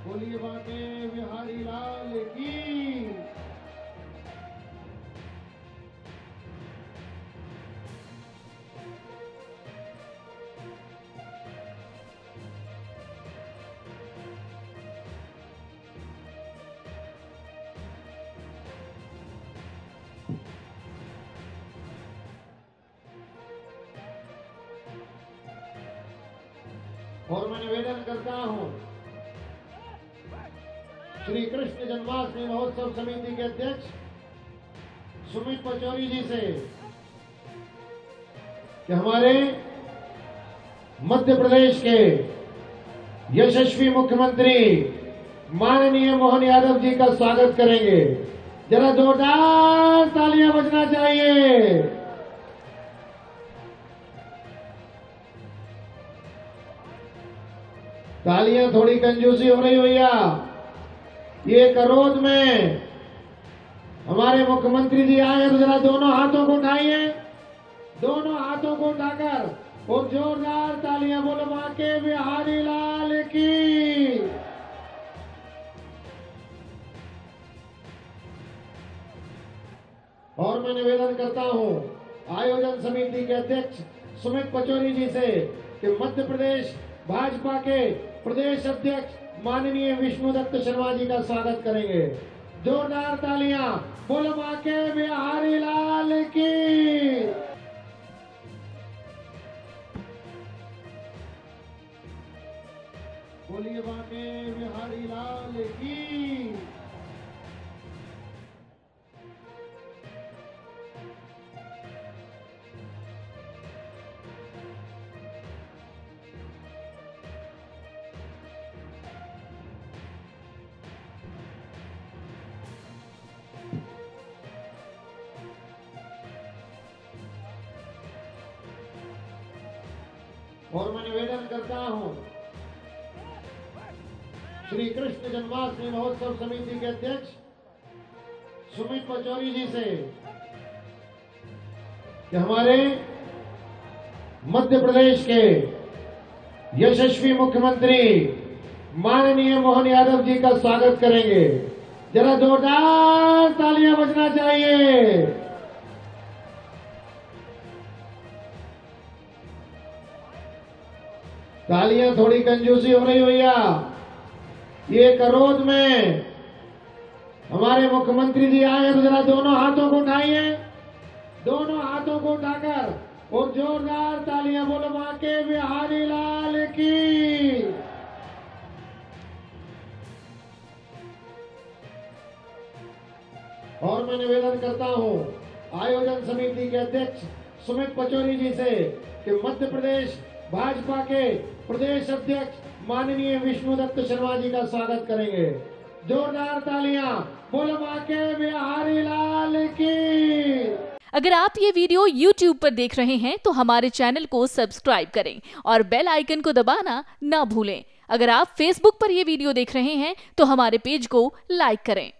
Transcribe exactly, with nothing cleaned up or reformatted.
बोलिए बांके बिहारी लाल की। और मैं निवेदन करता हूं श्री कृष्ण जन्माष्टमी महोत्सव समिति के अध्यक्ष सुमित पचौरी जी से कि हमारे मध्य प्रदेश के यशस्वी मुख्यमंत्री माननीय मोहन यादव जी का स्वागत करेंगे। जरा जोरदार तालियां बजना चाहिए। तालियां थोड़ी कंजूसी हो रही भैया। ये करोद में हमारे मुख्यमंत्री जी आए तो जरा दोनों हाथों को उठाइए, दोनों हाथों को उठाकर और जोरदार तालियां बोलो बांके बिहारी लाल की। और मैं निवेदन करता हूं आयोजन समिति के अध्यक्ष सुमित पचौरी जी से कि मध्य प्रदेश भाजपा के प्रदेश अध्यक्ष माननीय विष्णुदत्त शर्मा जी का स्वागत करेंगे। जोरदार तालियां बोलो बांके बिहारी लाल की। बोलिए बांके बिहारी लाल की। और मैं निवेदन करता हूं श्री कृष्ण जन्माष्टमी महोत्सव समिति के अध्यक्ष सुमित पचौरी जी से कि हमारे मध्य प्रदेश के यशस्वी मुख्यमंत्री माननीय मोहन यादव जी का स्वागत करेंगे। जरा जोरदार तालियां बजना चाहिए। तालियां थोड़ी कंजूसी हो रही भैया। ये करोद में हमारे मुख्यमंत्री जी आए तो जरा दोनों हाथों को उठाइए, दोनों हाथों को उठाकर और जोरदार तालियां बोलो बांके बिहारी लाल की। और मैं निवेदन करता हूं आयोजन समिति के अध्यक्ष सुमित पचौरी जी से कि मध्य प्रदेश भाजपा के प्रदेश अध्यक्ष माननीय विष्णुदत्त शर्मा जी का स्वागत करेंगे। जोरदार तालियां बोलो बांके बिहारी लाल की। अगर आप ये वीडियो यूट्यूब पर देख रहे हैं तो हमारे चैनल को सब्सक्राइब करें और बेल आइकन को दबाना ना भूलें। अगर आप फेसबुक पर ये वीडियो देख रहे हैं तो हमारे पेज को लाइक करें।